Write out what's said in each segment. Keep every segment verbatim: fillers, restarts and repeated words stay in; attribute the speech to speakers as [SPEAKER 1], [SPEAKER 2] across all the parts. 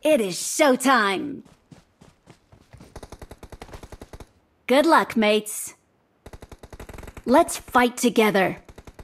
[SPEAKER 1] It is showtime! Good luck, mates. Let's fight together.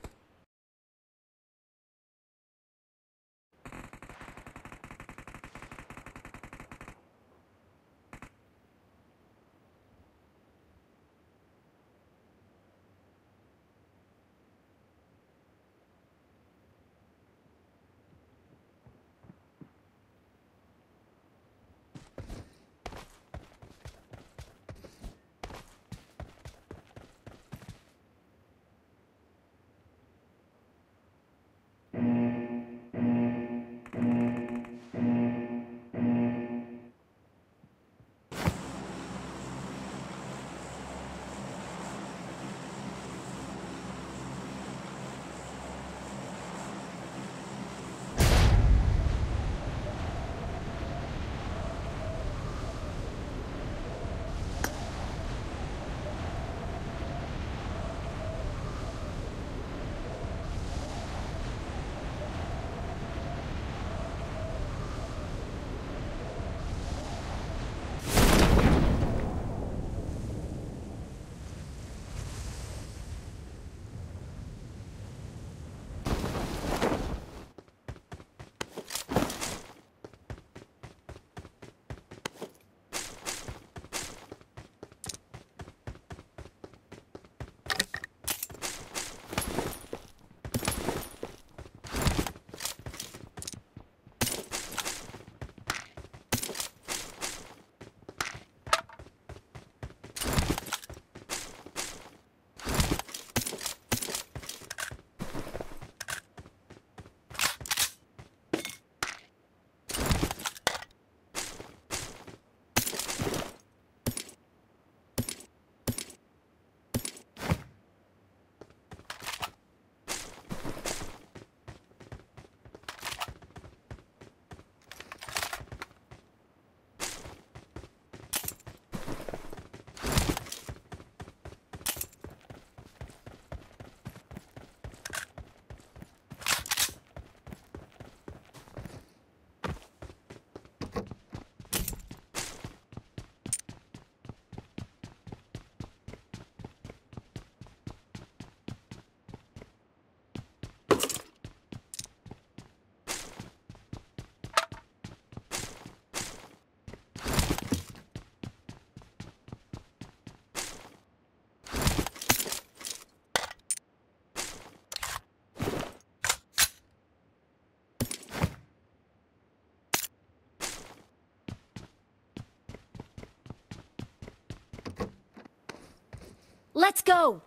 [SPEAKER 1] Let's go!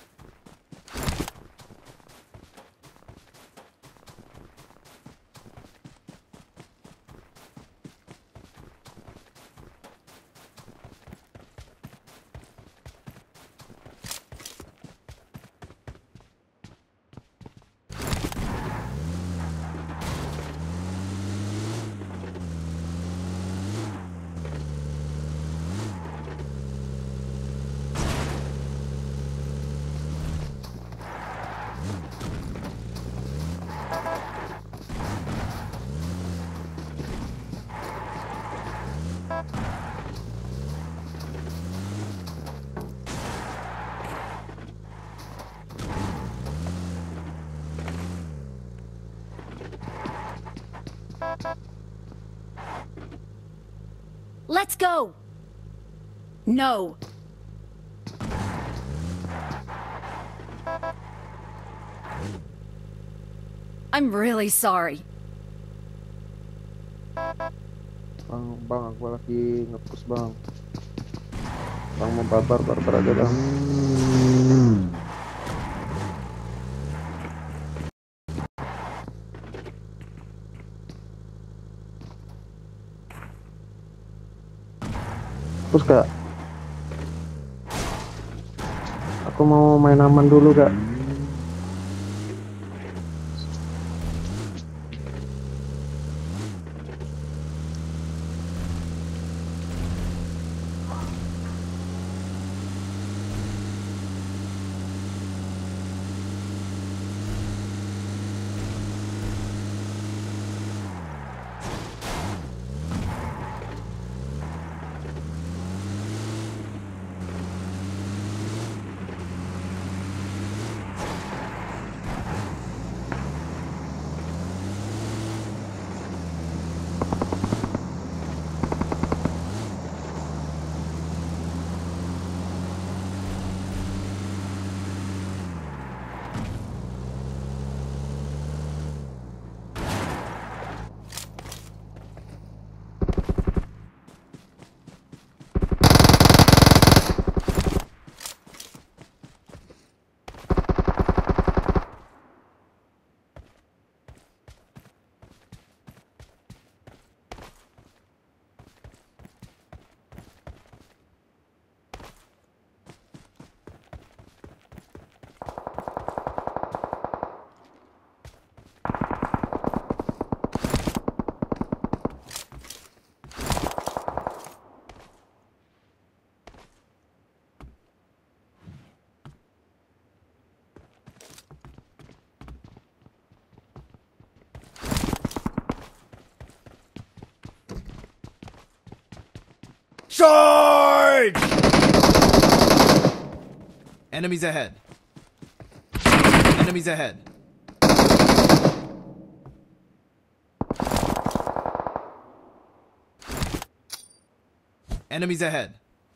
[SPEAKER 1] Let's go! No! I'm really sorry.
[SPEAKER 2] Bang, bang, aku lagi ngepush bang. Bang mau barbar, barbar aja bang. Terus kak, aku mau main aman dulu kak.
[SPEAKER 3] Charge! Enemies ahead. Enemies ahead. Enemies ahead.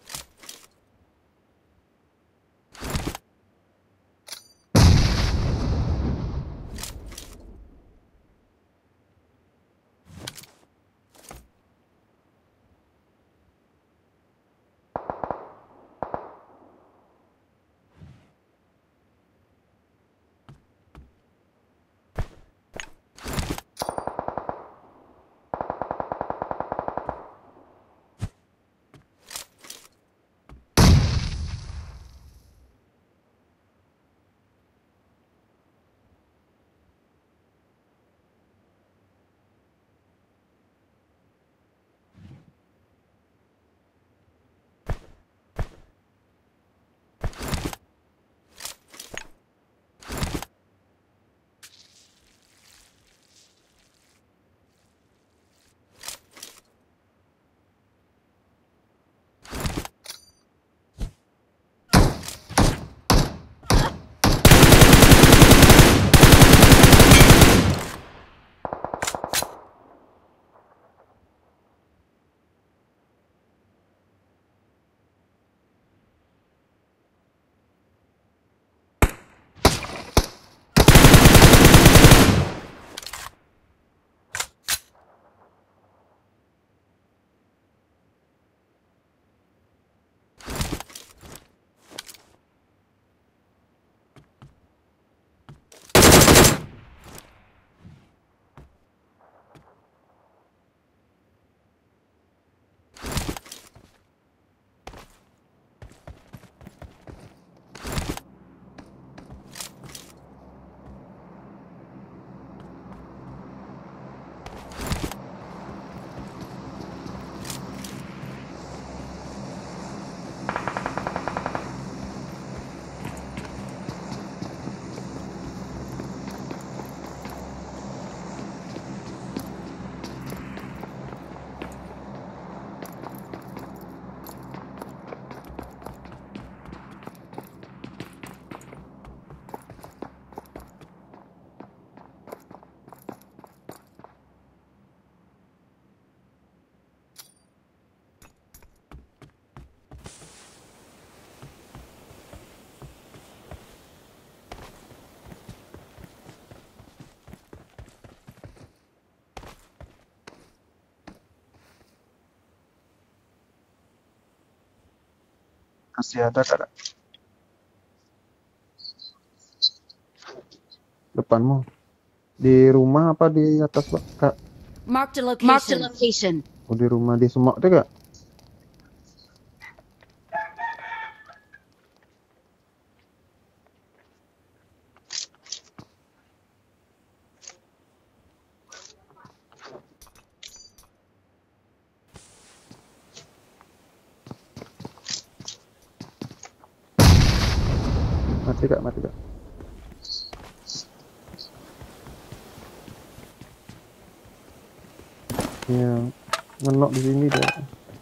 [SPEAKER 2] Masih ada kak depanmu di rumah apa di atas Pak? Kak?
[SPEAKER 1] Marked a location. Marked a location.
[SPEAKER 2] Oh, di rumah di semok tuh kak? Mati kak, mati kak. Ya, ngenok di sini deh.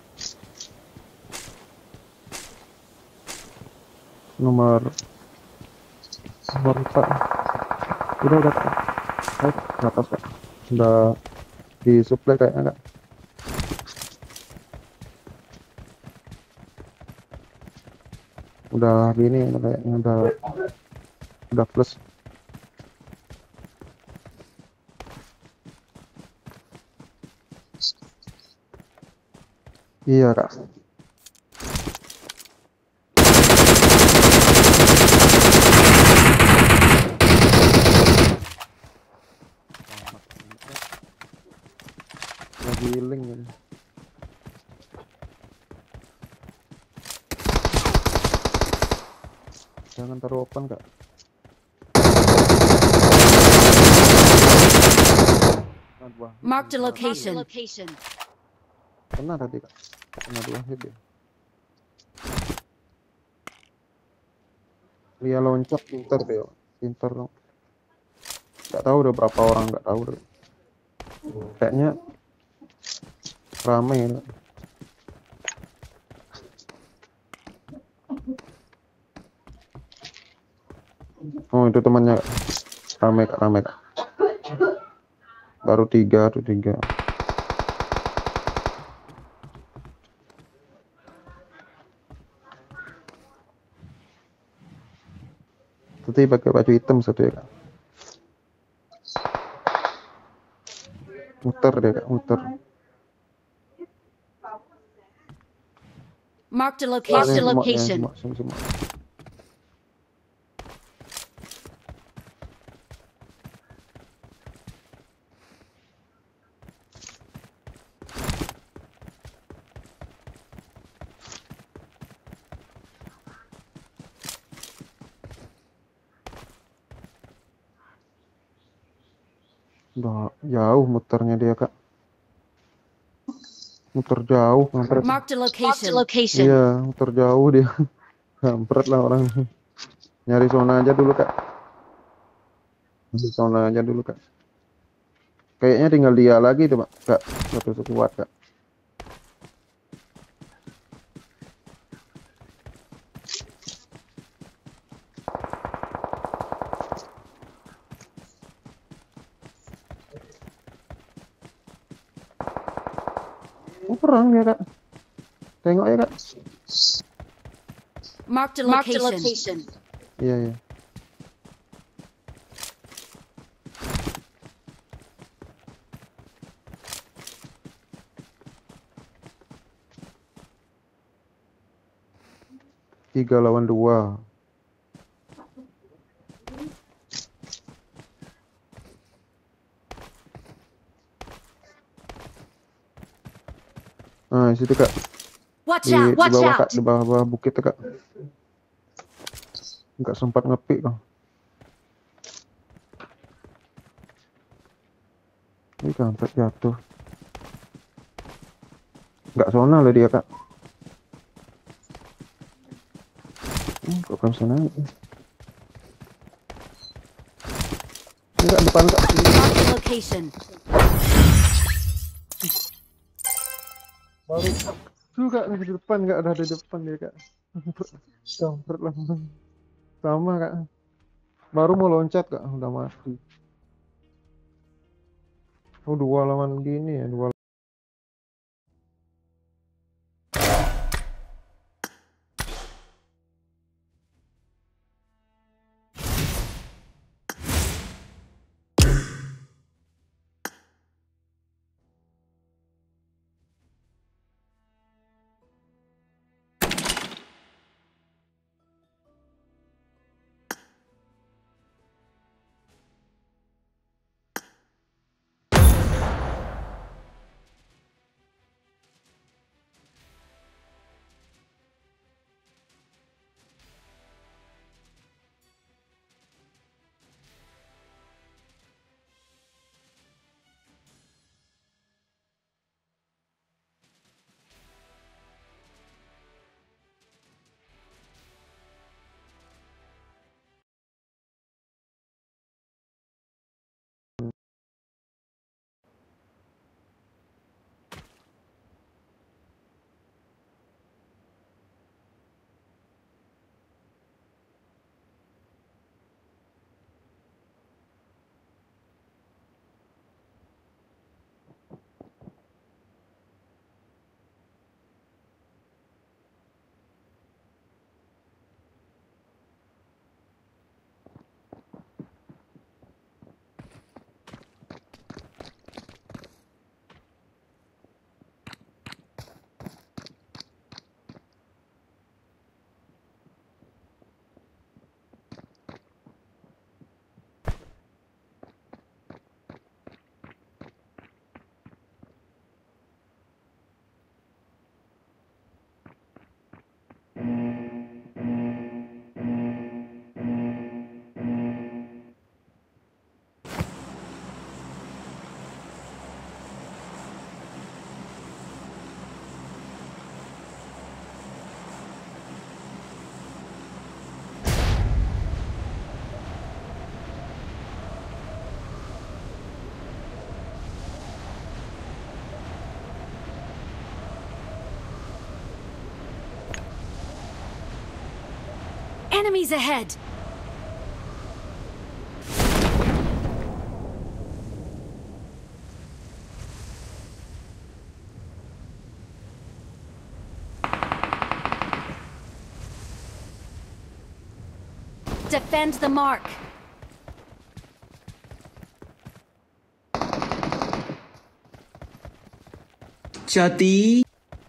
[SPEAKER 2] Nomor nomor empat. Udah udah kak. Ayo, ke atas kak. Udah disuplai kayaknya kak. Udah gini kayaknya udah udah plus. Iya kak. Lagi link ini. Jangan taruh open kak.
[SPEAKER 1] Marked a location.
[SPEAKER 2] Kena tadi kak. Kena dua hit ya. Dia loncat pintar deh, pintar dong. Gak tahu udah berapa orang, nggak tahu deh. Kayaknya ramai ya. Oh, itu temannya. Rame kak, rame kak. Baru tiga tuh tiga. Tadi pakai baju hitam satu ya kak. Muter dia kak, muter.
[SPEAKER 1] Marked a
[SPEAKER 2] Ini
[SPEAKER 1] location.
[SPEAKER 2] semua, ya,
[SPEAKER 1] Location.
[SPEAKER 2] semua, semua, semua. Udah jauh muternya dia kak. Muter jauh, kampret.
[SPEAKER 1] Marked a location. Location.
[SPEAKER 2] Iya, muter jauh dia. Kampret lah orang. Nyari zona aja dulu kak. Nyari zona aja dulu kak. Kayaknya tinggal dia lagi tuh pak, kak. Satu sekuat kak. Oh perang ya kak. Tengok ya kak.
[SPEAKER 1] Marked a location.
[SPEAKER 2] Iya iya. Tiga lawan dua. Nah, situ kak.
[SPEAKER 1] Watch
[SPEAKER 2] Di,
[SPEAKER 1] out.
[SPEAKER 2] di
[SPEAKER 1] Watch
[SPEAKER 2] bawah
[SPEAKER 1] out.
[SPEAKER 2] kak, di bawah bawah bukit kak. Nggak sempat ngepick kak. Ini kampret jatuh. Nggak zona loh dia kak. Hmm, kok kan sana? Ini kak depan kak.
[SPEAKER 1] Marked a location.
[SPEAKER 2] Baru tuh kak di depan kak, ada di depan dia kak. Kampret lah. Sama kak. Baru mau loncat kak, udah mati. Oh dua lawan gini ya, dua.
[SPEAKER 1] Enemies ahead. Defend the mark.
[SPEAKER 3] Chờ tí.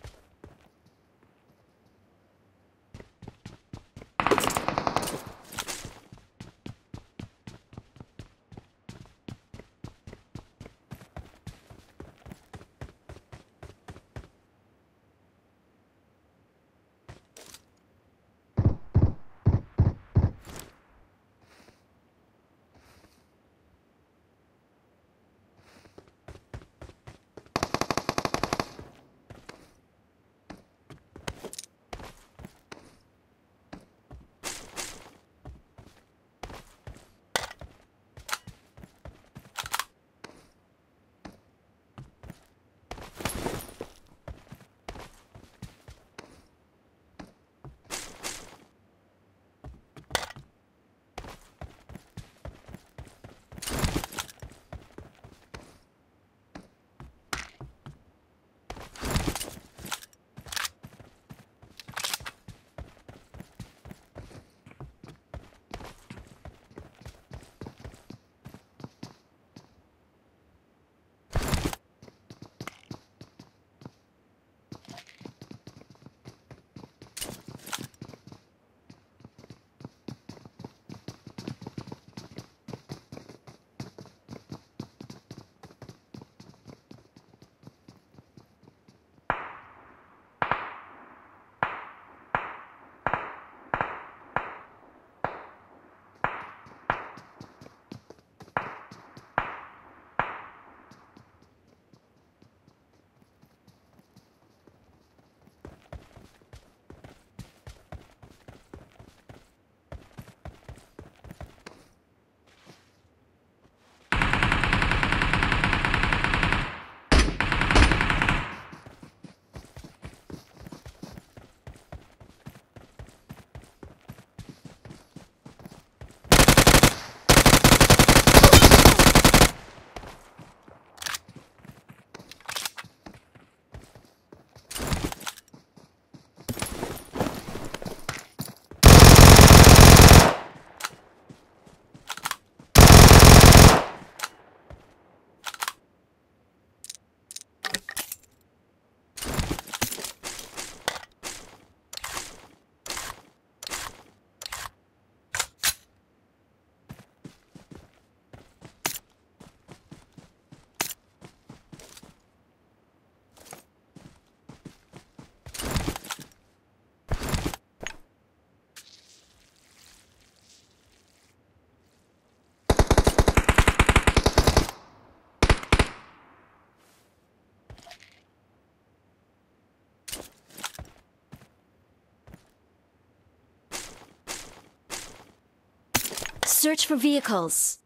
[SPEAKER 1] Search for vehicles.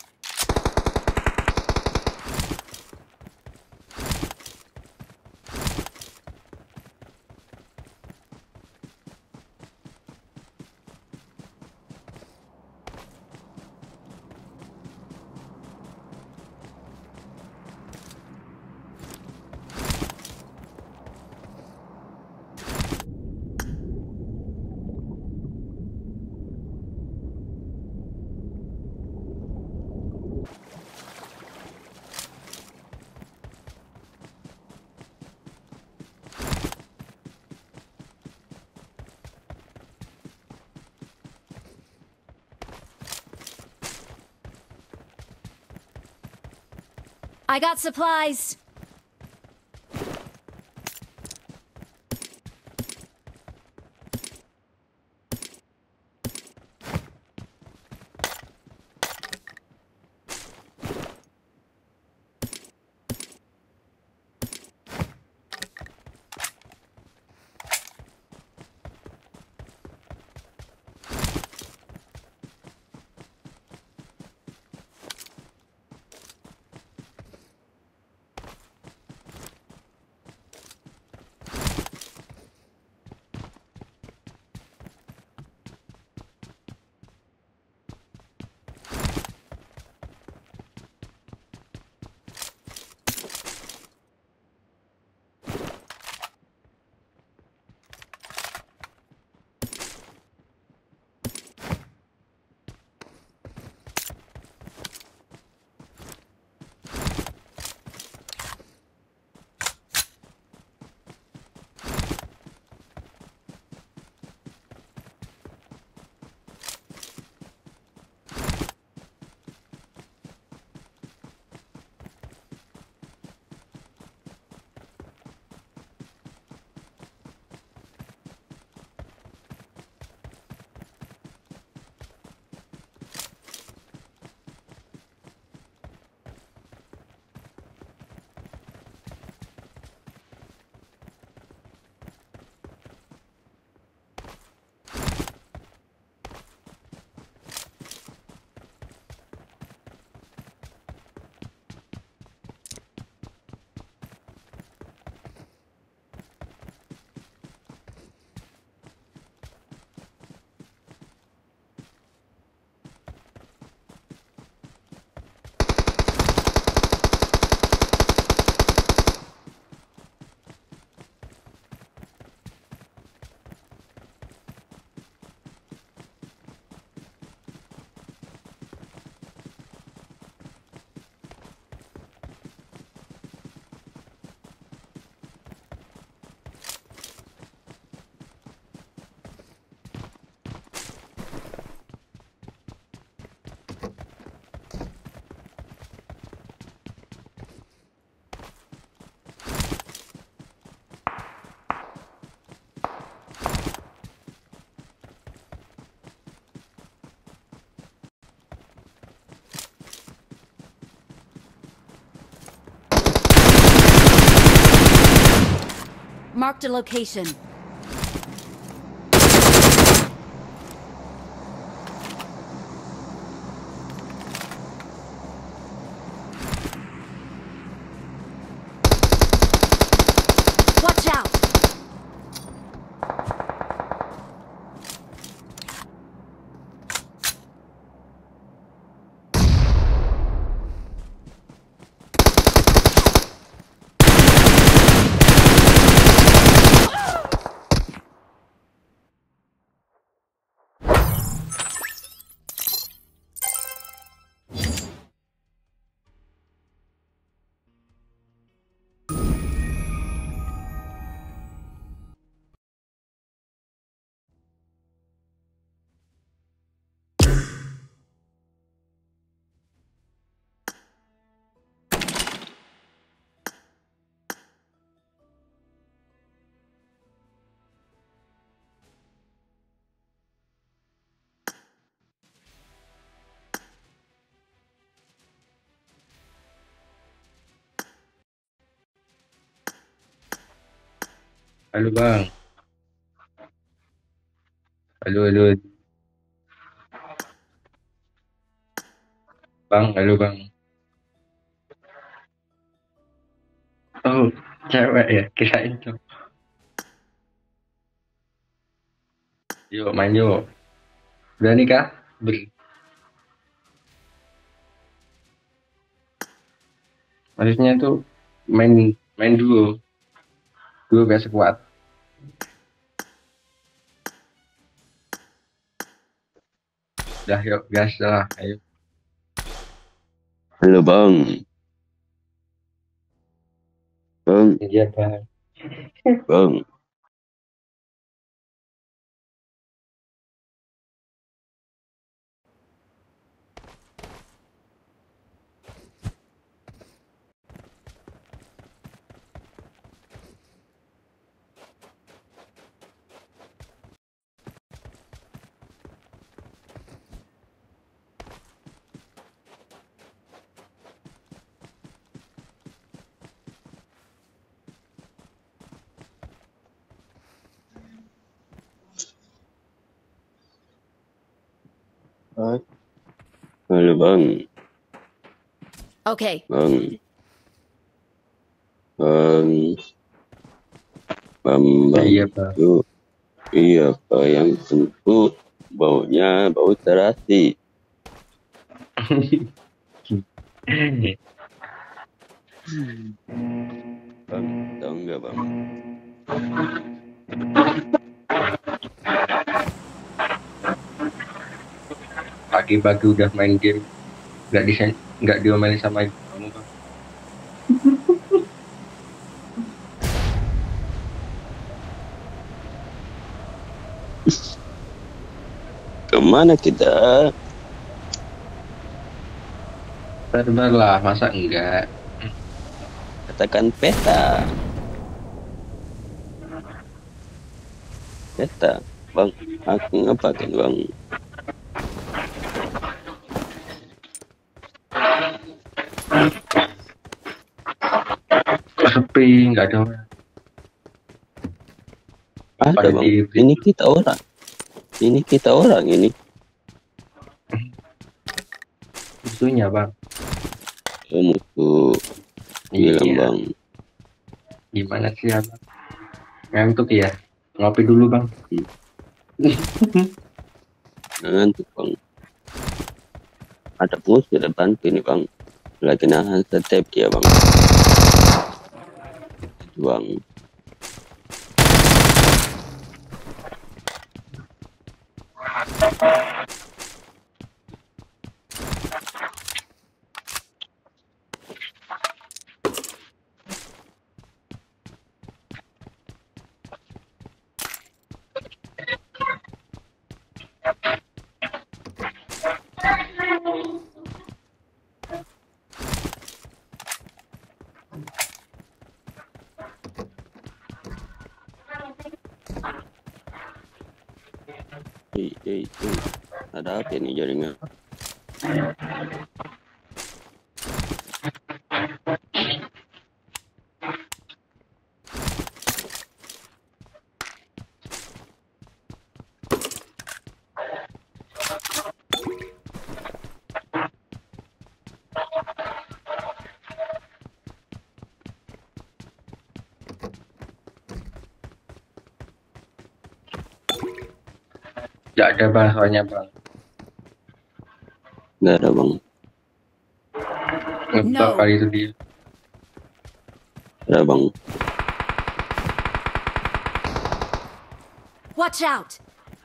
[SPEAKER 1] I got supplies. Marked a location. Watch out!
[SPEAKER 4] Halo bang, halo halo bang, halo bang. Oh, cewek ya, kirain tuh. Yuk main yuk. Berani kah? Ber Maksudnya tuh main main duo, duo gak sekuat. Udah yuk gas lah, ayo.
[SPEAKER 5] Halo bang, bang,
[SPEAKER 4] Iya bang.
[SPEAKER 5] bang. Halo bang,
[SPEAKER 1] Okay,
[SPEAKER 5] bang, bang, bang, bang.
[SPEAKER 4] Iya bang.
[SPEAKER 5] Itu iya pak yang tentu baunya bau terasi. Bang, tahu nggak bang?
[SPEAKER 4] Pagi-pagi udah main game, nggak disen, nggak diomelin sama ibu kamu bang.
[SPEAKER 5] Kemana kita?
[SPEAKER 4] Sabar lah, masa enggak?
[SPEAKER 5] Katakan peta, peta, bang. Aku ngapain bang?
[SPEAKER 4] Kok sepi, nggak ada orang.
[SPEAKER 5] Ada
[SPEAKER 4] Pada
[SPEAKER 5] bang.
[SPEAKER 4] di
[SPEAKER 5] Ini kita orang. Ini kita orang ini.
[SPEAKER 4] musuhnya bang.
[SPEAKER 5] Oh, musuh. Bilang
[SPEAKER 4] Iya.
[SPEAKER 5] bang.
[SPEAKER 4] Gimana sih abang? Ngantuk ya? Ngopi dulu bang.
[SPEAKER 5] Ngantuk bang. Ada bos di depan ini bang. Lagi nahan step ya bang. Bang. Hei, hei, hei. Ada apa ini jaringan?
[SPEAKER 4] Tidak ada bang, soalnya bang.
[SPEAKER 5] Nggak ada bang.
[SPEAKER 4] Ngeblok
[SPEAKER 1] No.
[SPEAKER 4] kali itu dia.
[SPEAKER 5] Ada bang.
[SPEAKER 1] Watch out!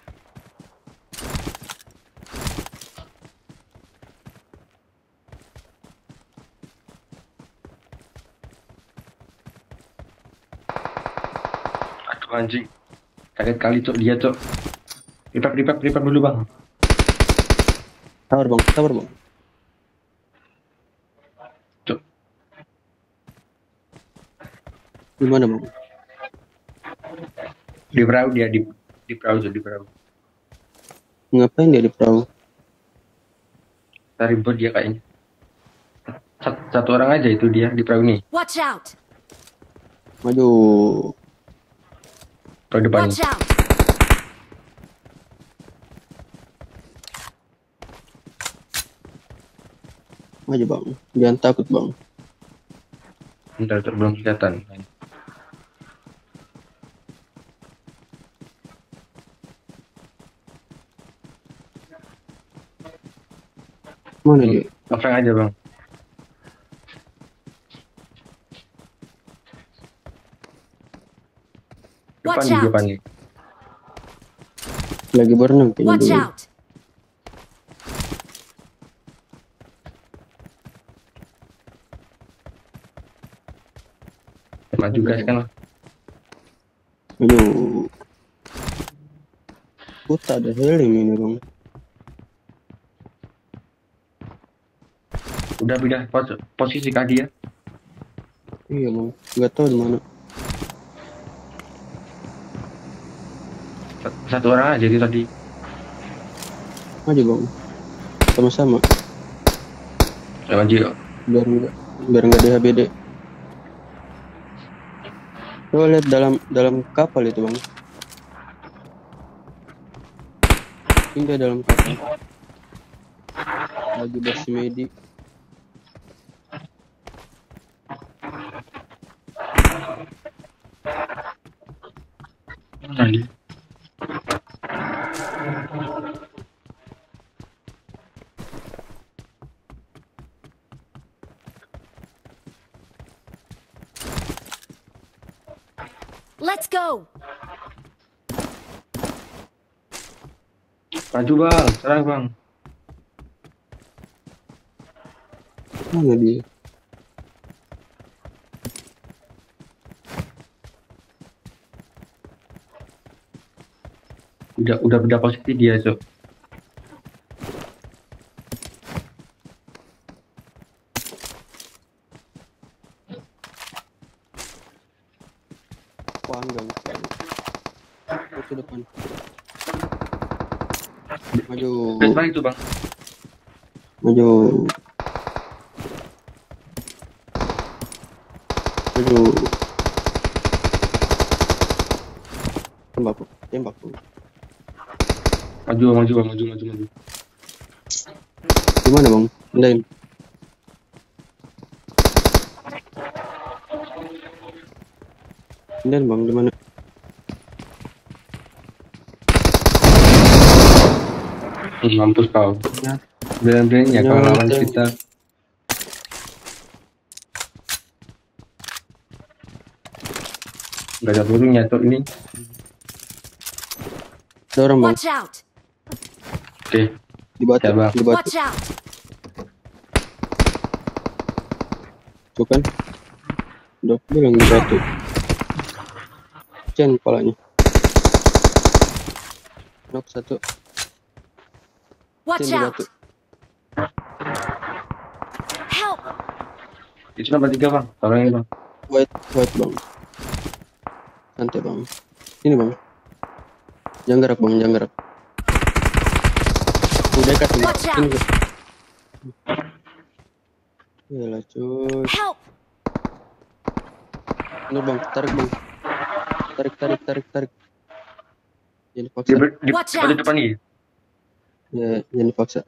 [SPEAKER 4] Aduh anjing. Kaget kali cok dia cok. Ripap, ripap, ripap dulu bang.
[SPEAKER 5] Sabar bang, sabar bang.
[SPEAKER 4] Cok.
[SPEAKER 5] Gimana bang?
[SPEAKER 4] Di perahu dia, di, di perahu cok, di perahu.
[SPEAKER 5] Ngapain dia di perahu?
[SPEAKER 4] Cari bot dia kayaknya. Satu, satu orang aja itu dia di perahu nih.
[SPEAKER 1] Watch out!
[SPEAKER 5] Maju.
[SPEAKER 4] Perahu depan
[SPEAKER 1] Watch
[SPEAKER 4] nih.
[SPEAKER 1] out!
[SPEAKER 5] Maju bang. Jangan takut bang.
[SPEAKER 4] Bentar cok, belum kelihatan.
[SPEAKER 5] Mana dia?
[SPEAKER 4] Offline aja bang. Depan
[SPEAKER 1] Watch
[SPEAKER 4] nih,
[SPEAKER 1] out.
[SPEAKER 4] depan nih.
[SPEAKER 5] Lagi berenang kayaknya
[SPEAKER 1] Watch
[SPEAKER 5] dulu.
[SPEAKER 1] out!
[SPEAKER 4] Maju guys kan.
[SPEAKER 5] Maju. Oh, tak ada helm ini bang.
[SPEAKER 4] Udah pindah pos posisi kah dia?
[SPEAKER 5] Iya bang. Nggak tahu di mana.
[SPEAKER 4] Satu orang aja itu tadi.
[SPEAKER 5] Maju bang. Sama-sama.
[SPEAKER 4] Ya, maju yuk.
[SPEAKER 5] Biar nggak biar nggak di H B D. Coba lihat dalam dalam kapal itu bang. Ini dia dalam kapal. Lagi bersemedi.
[SPEAKER 4] Tadi.
[SPEAKER 1] Let's go!
[SPEAKER 4] Maju bang, serang bang.
[SPEAKER 5] Mana dia?
[SPEAKER 4] Udah udah beda posisi dia cok.
[SPEAKER 5] Panggang. Itu depan. Maju.
[SPEAKER 4] Udah balik tuh bang.
[SPEAKER 5] Maju. Maju. Tembak, bro. Tembak. Bro.
[SPEAKER 4] Maju maju bang, maju maju maju.
[SPEAKER 5] Gimana bang? Lain. Dan bang, di mana?
[SPEAKER 4] Hmm, mampus kau. Berani-beraninya kau
[SPEAKER 5] Ya,
[SPEAKER 4] lawan
[SPEAKER 5] ya.
[SPEAKER 4] kita. Gak ada burungnya cok ini.
[SPEAKER 5] Ada orang bang.
[SPEAKER 1] Watch out!
[SPEAKER 4] Oke.
[SPEAKER 5] Di batu.
[SPEAKER 4] Ya, bang.
[SPEAKER 5] Di batu.
[SPEAKER 1] Watch out!
[SPEAKER 5] Tuh kan? Udah bilang di batu. Cen kepalanya. Knock satu.
[SPEAKER 1] Watch
[SPEAKER 5] Cen di
[SPEAKER 1] out!
[SPEAKER 5] batu.
[SPEAKER 1] Help!
[SPEAKER 4] Itu nomor tiga bang. Tolongin bang.
[SPEAKER 5] White, white bang. Santai bang. Ini bang. Jangan gerak bang, jangan gerak. Udah dekat ini.
[SPEAKER 1] Watch out.
[SPEAKER 5] Sini bang. Yalah cuy.
[SPEAKER 1] Help!
[SPEAKER 5] Bener bang, tarik bang. Tarik, tarik, tarik, tarik. Jangan dipaksa.
[SPEAKER 4] Di, di,
[SPEAKER 1] Watch
[SPEAKER 4] di,
[SPEAKER 1] out.
[SPEAKER 4] di depan nih.
[SPEAKER 5] Ya, jangan dipaksa.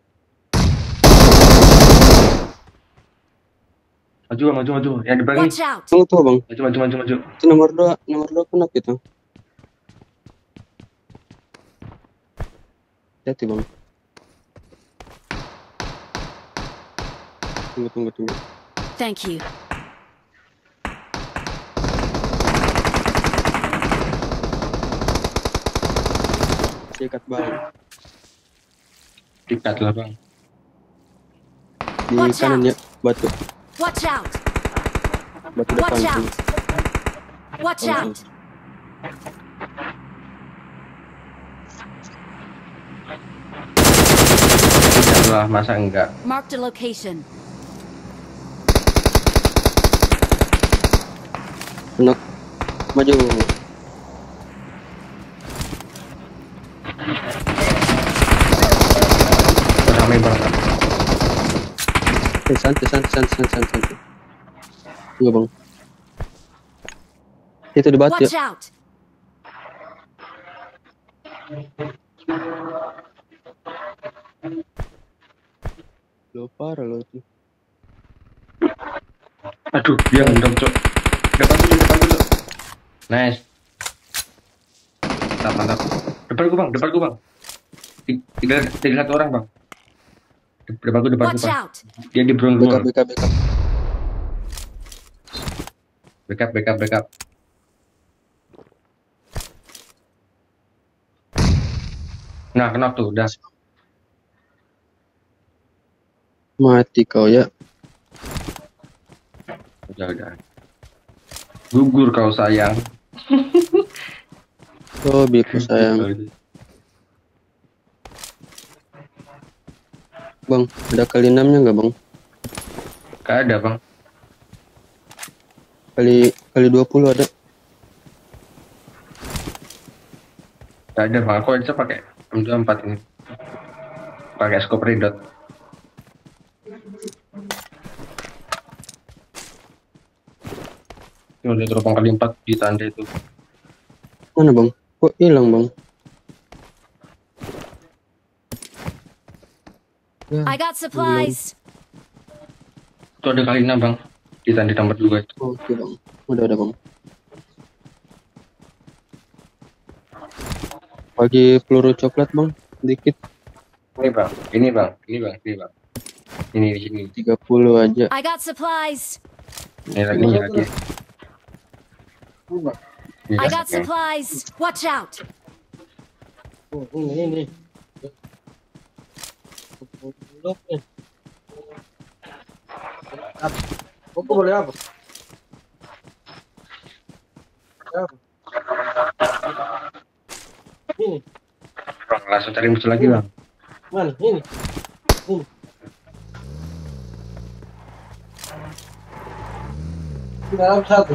[SPEAKER 4] Maju bang, maju maju. Yang di depan nih.
[SPEAKER 1] Watch out!
[SPEAKER 5] Tunggu tuh bang.
[SPEAKER 4] Maju maju maju maju.
[SPEAKER 5] Itu nomor dua, nomor dua kena gitu. Hati-hati bang. Tunggu tunggu tunggu.
[SPEAKER 1] Thank you.
[SPEAKER 5] Dekat bang.
[SPEAKER 4] Dekat lah bang.
[SPEAKER 5] Di
[SPEAKER 1] Watch
[SPEAKER 5] kanan
[SPEAKER 1] out.
[SPEAKER 5] ya batu.
[SPEAKER 1] Watch out!
[SPEAKER 5] Batu depan.
[SPEAKER 1] Watch out!
[SPEAKER 5] tuh.
[SPEAKER 1] Watch
[SPEAKER 5] Oh,
[SPEAKER 1] out!
[SPEAKER 4] Dekat lah, masa enggak?
[SPEAKER 1] Marked a location.
[SPEAKER 5] Knock. Maju.
[SPEAKER 4] Ramai banget.
[SPEAKER 5] Eh, santai, santai, santai, santai, santai, santai. Tunggu bang. Itu di batu
[SPEAKER 1] Watch
[SPEAKER 5] ya.
[SPEAKER 1] out!
[SPEAKER 5] Lo parah lo tuh.
[SPEAKER 4] Aduh, dia ngendam cok. Depan dulu, depan dulu. Nice. Mantap, mantap. Depan gua bang, depan gua bang. Tiga, tiga satu orang bang. Depan gua, depan gua
[SPEAKER 1] Watch
[SPEAKER 4] bang.
[SPEAKER 1] out!
[SPEAKER 4] Dia di brown
[SPEAKER 5] Backup,
[SPEAKER 4] brown.
[SPEAKER 5] backup, backup.
[SPEAKER 4] Backup, backup, backup. Nah, kena tuh, udah.
[SPEAKER 5] Mati kau ya.
[SPEAKER 4] Udah, udah. Gugur kau sayang.
[SPEAKER 5] Oh, biku sayang. Bang, ada kali enamnya nggak bang?
[SPEAKER 4] Gak ada bang.
[SPEAKER 5] Kali kali dua puluh ada.
[SPEAKER 4] Gak ada bang. Aku aja pakai M dua puluh empat ini. Pakai scope redot. Ini udah teropong kali empat di tanda itu.
[SPEAKER 5] Mana bang? Kok hilang bang? Ya,
[SPEAKER 1] I got supplies.
[SPEAKER 4] Itu ada kali enam bang. Di tanda nomor dua itu.
[SPEAKER 5] oke bang. Udah ada bang. Bagi peluru coklat bang, dikit
[SPEAKER 4] Ini bang. Ini bang. Ini bang. Ini bang. Ini di sini.
[SPEAKER 5] tiga puluh aja.
[SPEAKER 1] I got supplies.
[SPEAKER 4] Ini lagi. Ini lagi. Ini
[SPEAKER 1] I got
[SPEAKER 4] lagi.
[SPEAKER 1] supplies. Watch out!
[SPEAKER 5] Oh, ini ini. Apa boleh apa? Ini
[SPEAKER 4] Bang, langsung cari musuh lagi bang.
[SPEAKER 5] mana? Ini. Ini. Dalam satu.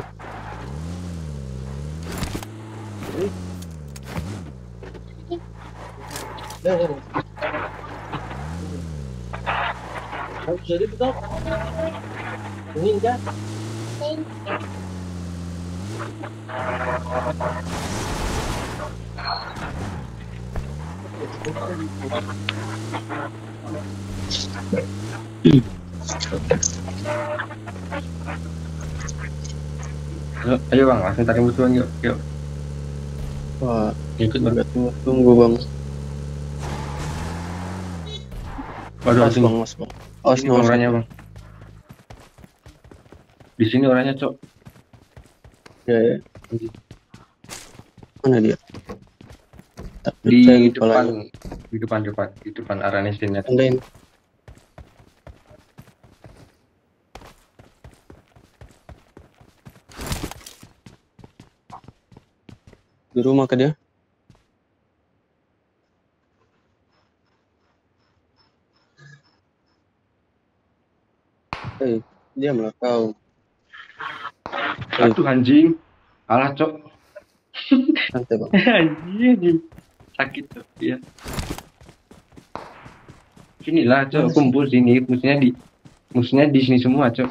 [SPEAKER 5] Jadi betul. Ini enggak.
[SPEAKER 4] Ayo, ayo bang, langsung cari musuh yuk. Yuk.
[SPEAKER 5] Wah,
[SPEAKER 4] Ikut bang.
[SPEAKER 5] enggak tunggu, tunggu bang.
[SPEAKER 4] Waduh,
[SPEAKER 5] Awas
[SPEAKER 4] langsung.
[SPEAKER 5] bang, awas bang. Awas
[SPEAKER 4] Ini
[SPEAKER 5] bang,
[SPEAKER 4] bang orangnya bang. Di sini orangnya cok.
[SPEAKER 5] Ya, ya. Mana dia? Tak
[SPEAKER 4] Di
[SPEAKER 5] percaya
[SPEAKER 4] depan,
[SPEAKER 5] kepalanya.
[SPEAKER 4] di depan depan, di depan arahnya sini.
[SPEAKER 5] Tandain. Di rumah ke dia? Hei, diamlah kau.
[SPEAKER 4] Aduh anjing. Alah cok.
[SPEAKER 5] Santai bang.
[SPEAKER 4] anjing, anjing. Sakit cok. Iya. Sinilah cok, kumpul sini. Musuhnya di musuhnya di sini semua cok.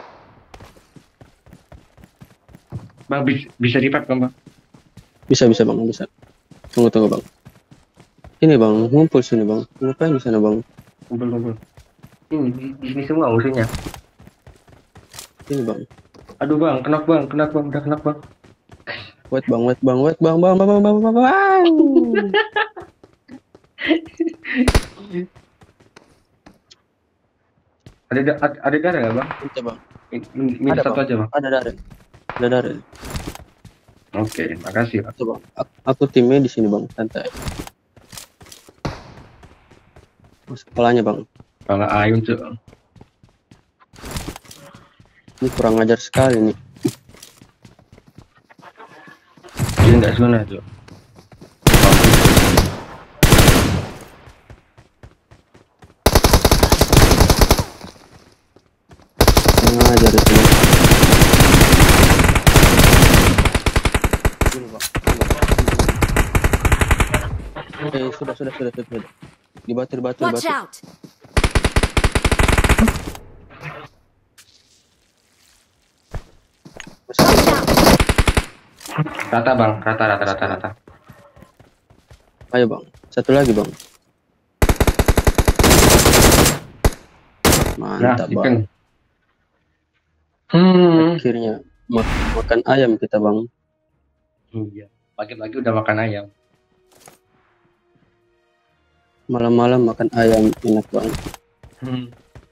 [SPEAKER 4] Bang bis, bisa revive kan bang?
[SPEAKER 5] Bisa, bisa bang, bisa. Tunggu, tunggu bang. Ini bang, ngumpul sini bang. Ngapain di sana bang?
[SPEAKER 4] Kumpul kumpul. Ini di, di sini semua musuhnya.
[SPEAKER 5] Ini bang.
[SPEAKER 4] Aduh bang, kenak bang, kenak bang, udah kenak bang.
[SPEAKER 5] Wait bang, wait bang, wait bang, bang, bang, bang, bang, bang, bang.
[SPEAKER 4] Ada da- ada ada darah nggak bang?
[SPEAKER 5] Nanti bang.
[SPEAKER 4] Min- Minta
[SPEAKER 5] Ada
[SPEAKER 4] satu
[SPEAKER 5] bang.
[SPEAKER 4] aja bang.
[SPEAKER 5] Ada dari. Ada dari.
[SPEAKER 4] Oke, makasih bang.
[SPEAKER 5] Tuh bang. Aku, aku timnya di sini bang. Santai. Masuk kepalanya bang.
[SPEAKER 4] Kalau ayun tuh.
[SPEAKER 5] Ini kurang ajar sekali nih.
[SPEAKER 4] Dia nggak zona tuh.
[SPEAKER 5] Kurang ajar itu bang. Ini bang. Eh sudah sudah sudah sudah. sudah. Di batu di batu di
[SPEAKER 1] Watch
[SPEAKER 5] batu.
[SPEAKER 1] out!
[SPEAKER 5] Masih
[SPEAKER 1] Watch out!
[SPEAKER 4] Rata bang, rata rata rata rata.
[SPEAKER 5] Ayo bang, satu lagi bang.
[SPEAKER 4] Nah,
[SPEAKER 5] Mantap bang.
[SPEAKER 4] ikan. Hmm.
[SPEAKER 5] Akhirnya mak- makan ayam kita bang.
[SPEAKER 4] Iya. Pagi-pagi udah makan ayam.
[SPEAKER 5] Malam-malam makan ayam enak bang.
[SPEAKER 4] Hmm.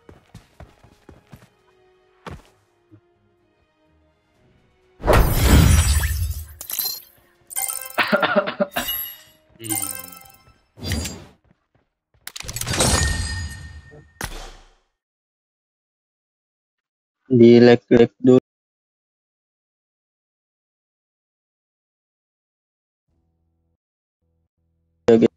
[SPEAKER 5] Di leg-leg dulu. Ya, gitu.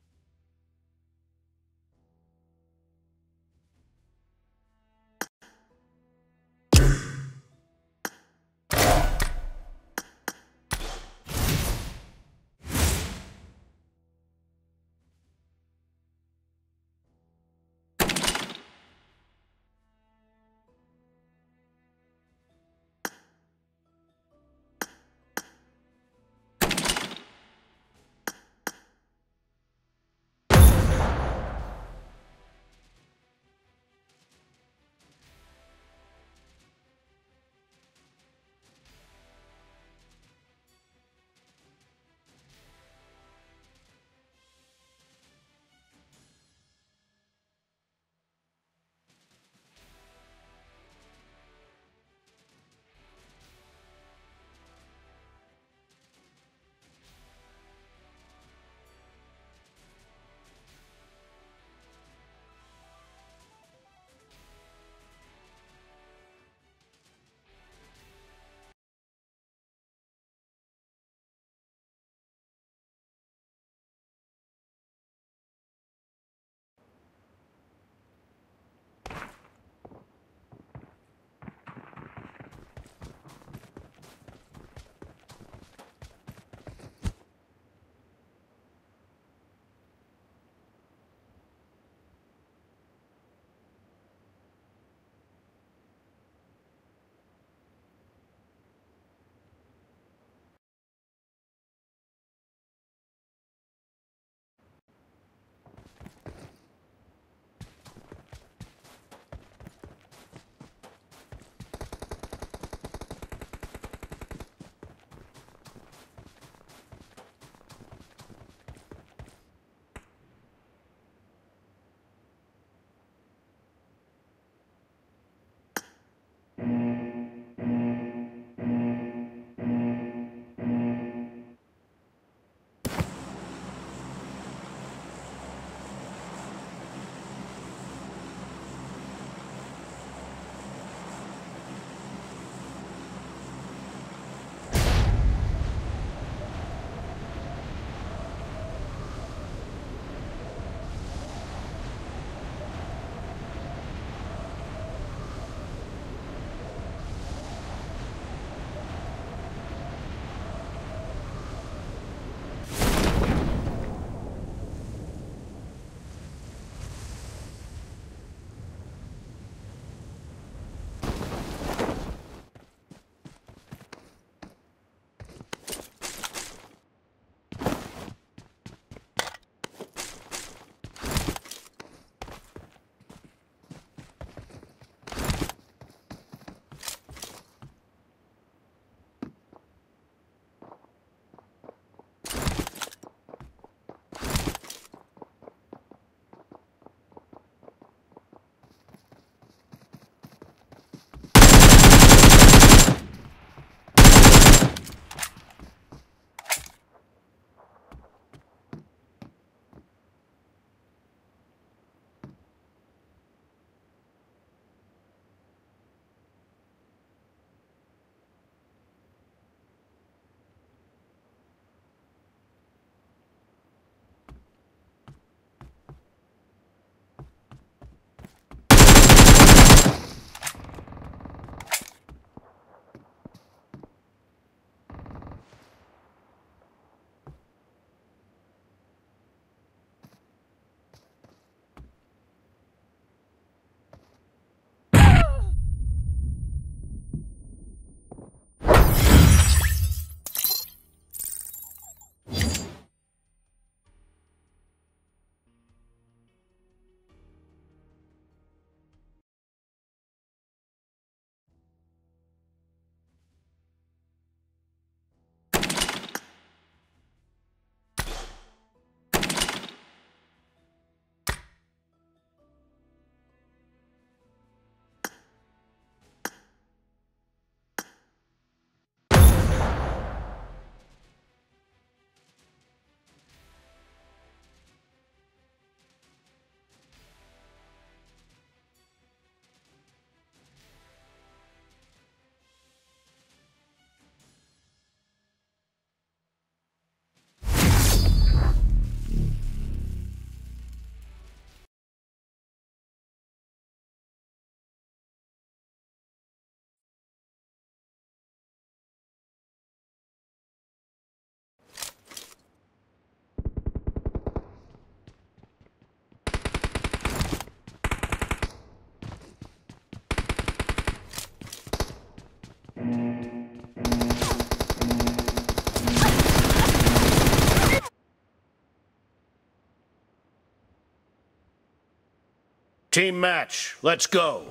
[SPEAKER 6] Team match, let's go.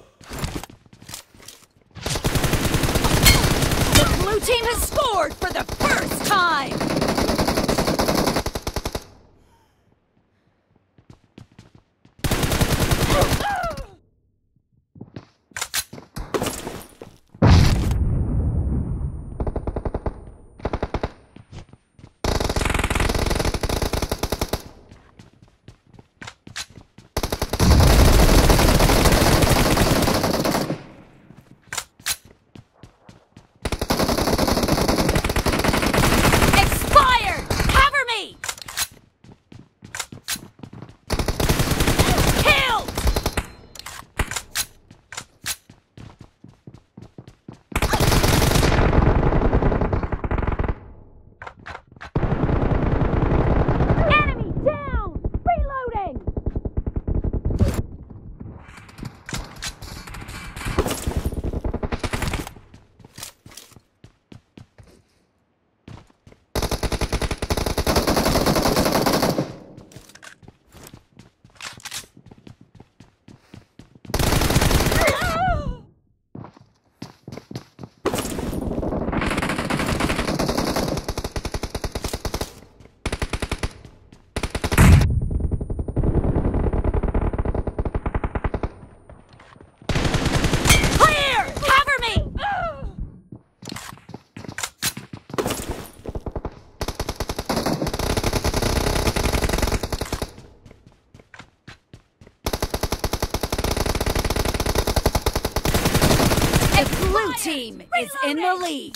[SPEAKER 1] The blue team has scored for the first time! Team is in the lead.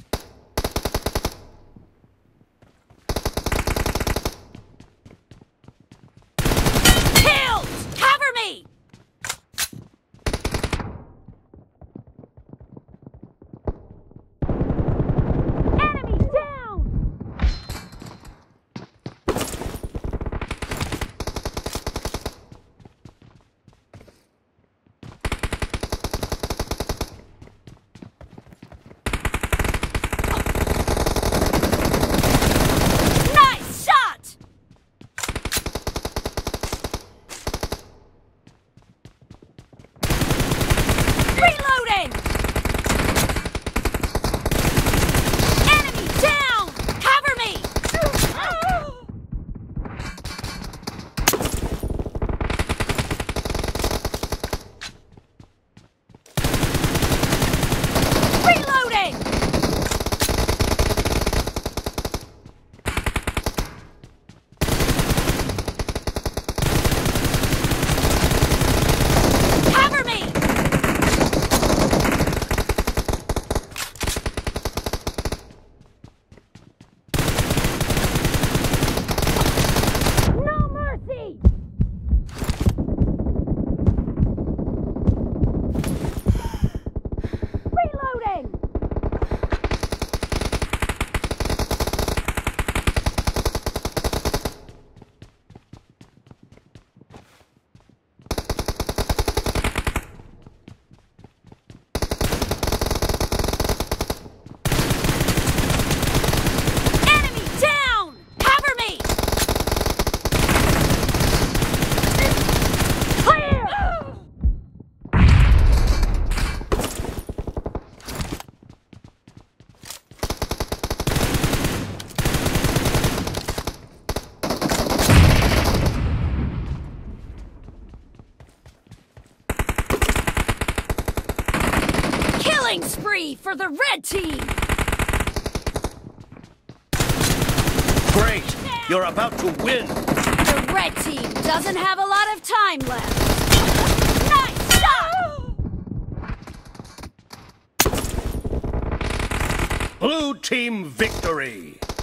[SPEAKER 1] Killed! Cover me! Enemy down! Killing spree for the red team!
[SPEAKER 6] Great! You're about to win!
[SPEAKER 1] The red team doesn't have a lot of time left. Nice shot!
[SPEAKER 6] Blue team victory!